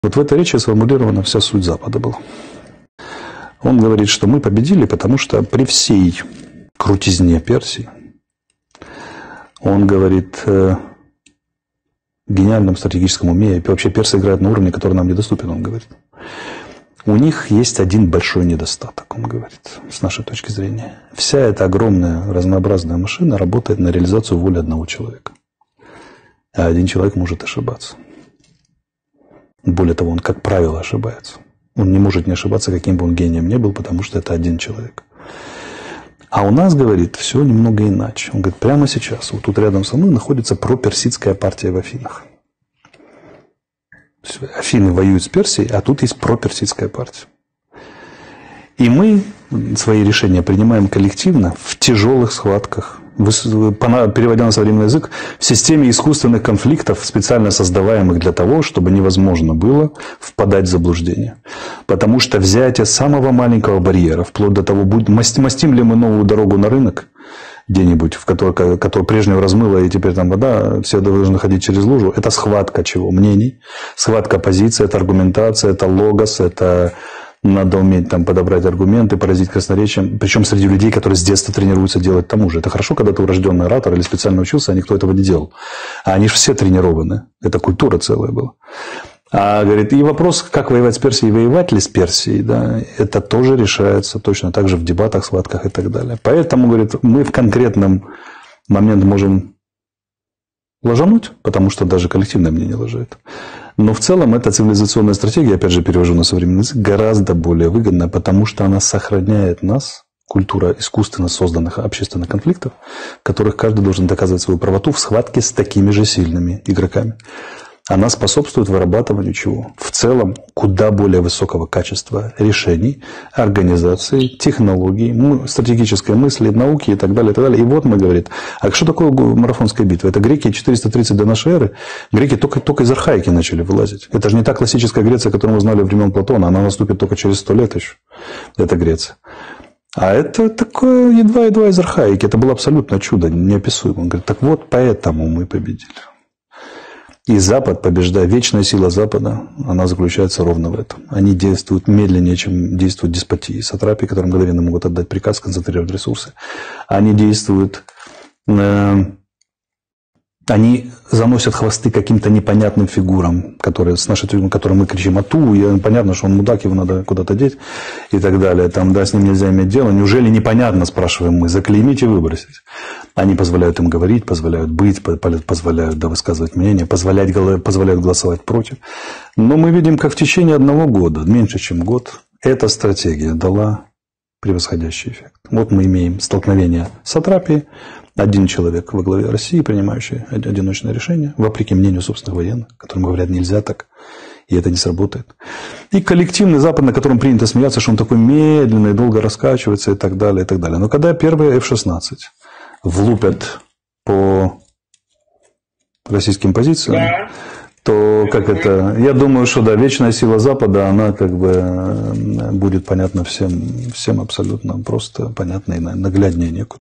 Вот в этой речи сформулирована вся суть Запада была. Он говорит, что мы победили, потому что при всей крутизне Персии, он говорит, гениальном стратегическом уме, и вообще персы играют на уровне, который нам недоступен, он говорит. У них есть один большой недостаток, он говорит, с нашей точки зрения. Вся эта огромная разнообразная машина работает на реализацию воли одного человека. А один человек может ошибаться. Более того, он, как правило, ошибается. Он не может не ошибаться, каким бы он гением ни был, потому что это один человек. А у нас, говорит, все немного иначе. Он говорит, прямо сейчас, вот тут рядом со мной находится проперсидская партия в Афинах. Афины воюют с Персией, а тут есть проперсидская партия. И мы свои решения принимаем коллективно в тяжелых схватках, переводя на современный язык, в системе искусственных конфликтов, специально создаваемых для того, чтобы невозможно было впадать в заблуждение. Потому что взятие самого маленького барьера, вплоть до того, мастим ли мы новую дорогу на рынок где-нибудь, в который прежнего размыло, и теперь там вода, все должны ходить через лужу, это схватка чего? Мнений, схватка позиций, это аргументация, это логос, это... Надо уметь там подобрать аргументы, поразить красноречием. Причем среди людей, которые с детства тренируются делать тому же. Это хорошо, когда ты урожденный оратор или специально учился, а никто этого не делал. А они же все тренированы. Это культура целая была. А говорит, и вопрос, как воевать с Персией, воевать ли с Персией, да, это тоже решается точно так же в дебатах, схватках и так далее. Поэтому, говорит, мы в конкретном момент можем ложануть, потому что даже коллективное мнение ложит. Но в целом эта цивилизационная стратегия, опять же перевожу на современный язык, гораздо более выгодна, потому что она сохраняет нас, культура искусственно созданных общественных конфликтов, в которых каждый должен доказывать свою правоту в схватке с такими же сильными игроками. Она способствует вырабатыванию чего? В целом куда более высокого качества решений, организации, технологий, стратегической мысли, науки и так далее, и так далее. И вот мы говорим, а что такое марафонская битва? Это греки 430 до нашей эры. Греки только из архаики начали вылазить. Это же не та классическая Греция, которую мы знали времен Платона. Она наступит только через 100 лет еще. Это Греция. А это такое едва-едва из архаики. Это было абсолютно чудо, неописуемо. Он говорит, так вот поэтому мы победили. И Запад побеждает. Вечная сила Запада, она заключается ровно в этом. Они действуют медленнее, чем действуют деспотии. Сатрапии, которые мгновенно могут отдать приказ, концентрировать ресурсы. Они действуют... Они заносят хвосты каким-то непонятным фигурам, которые мы кричим «Ату», и понятно, что он мудак, его надо куда-то деть и так далее. Там, да, с ним нельзя иметь дело. Неужели непонятно, спрашиваем мы, заклеймить и выбросить? Они позволяют им говорить, позволяют быть, позволяют высказывать мнение, позволяют голосовать против. Но мы видим, как в течение 1 года, меньше чем год, эта стратегия дала превосходящий эффект. Вот мы имеем столкновение сатрапии, один человек во главе России, принимающий одиночное решение, вопреки мнению собственных военных, которым говорят, нельзя так, и это не сработает. И коллективный Запад, на котором принято смеяться, что он такой медленный, долго раскачивается и так далее, и так далее. Но когда первые F-16 влупят по российским позициям, то я думаю, что да, вечная сила Запада, она как бы будет понятна всем абсолютно просто, понятна и нагляднее некуда.